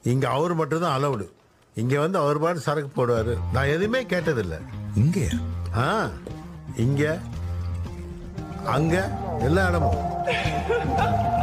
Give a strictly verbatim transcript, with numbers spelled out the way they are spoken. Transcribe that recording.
இங்க அவர் மட்டும் தான் அலவுடு. இங்க வந்து அவர் பாட்டு சரக்கு போடுவாரு. நான் எதுவுமே கேட்டதில்லை. இங்க ஆ இங்க அங்க எல்லா இடமும்